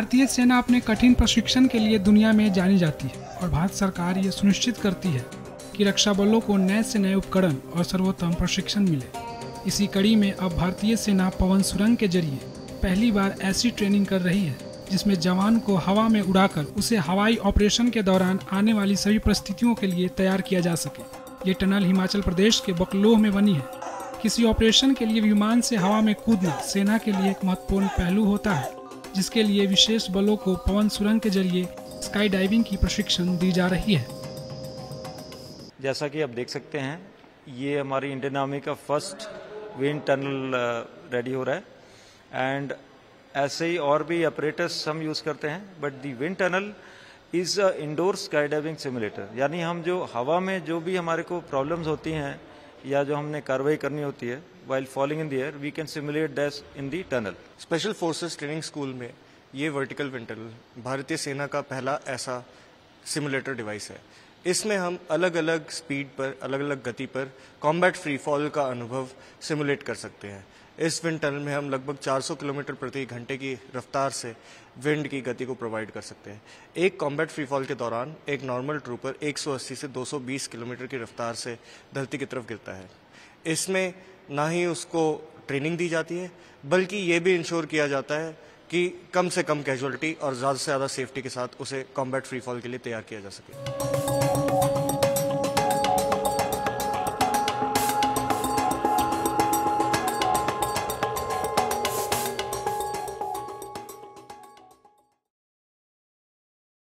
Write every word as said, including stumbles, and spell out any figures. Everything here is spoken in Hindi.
भारतीय सेना अपने कठिन प्रशिक्षण के लिए दुनिया में जानी जाती है और भारत सरकार ये सुनिश्चित करती है कि रक्षा बलों को नए से नए उपकरण और सर्वोत्तम प्रशिक्षण मिले। इसी कड़ी में अब भारतीय सेना पवन सुरंग के जरिए पहली बार ऐसी ट्रेनिंग कर रही है जिसमें जवान को हवा में उड़ाकर उसे हवाई ऑपरेशन के दौरान आने वाली सभी परिस्थितियों के लिए तैयार किया जा सके। ये टनल हिमाचल प्रदेश के बकलोह में बनी है। किसी ऑपरेशन के लिए विमान से हवा में कूदना सेना के लिए एक महत्वपूर्ण पहलू होता है, जिसके लिए विशेष बलों को पवन सुरंग के जरिए स्काई डाइविंग की प्रशिक्षण दी जा रही है। जैसा कि आप देख सकते हैं, ये हमारी इंडियन आर्मी का फर्स्ट विंड टनल रेडी हो रहा है एंड ऐसे ही और भी ऑपरेटर्स हम यूज़ करते हैं, but the wind tunnel is a indoor sky diving simulator. यानी हम जो हवा में जो भी हमारे को प्रॉब्लम्स होती हैं या जो हमने कार्रवाई करनी होती है while falling in the air, we can simulate that in the tunnel. Special forces training school में ये वर्टिकल विंड टनल भारतीय सेना का पहला ऐसा सिमुलेटर डिवाइस है। इसमें हम अलग अलग स्पीड पर, अलग अलग गति पर कॉम्बैट फ्री फॉल का अनुभव सिमुलेट कर सकते हैं। इस विंड टनल में हम लगभग चार सौ किलोमीटर प्रति घंटे की रफ्तार से विंड की गति को प्रोवाइड कर सकते हैं। एक कॉम्बैट फ्री फॉल के दौरान एक नॉर्मल ट्रूपर एक सौ अस्सी से दो सौ बीस किलोमीटर की रफ्तार से धरती की तरफ गिरता है। इसमें ना ही उसको ट्रेनिंग दी जाती है, बल्कि ये भी इंश्योर किया जाता है कि कम से कम कैजुअलिटी और ज़्यादा से ज़्यादा सेफ्टी के साथ उसे कॉम्बैट फ्री फॉल के लिए तैयार किया जा सके।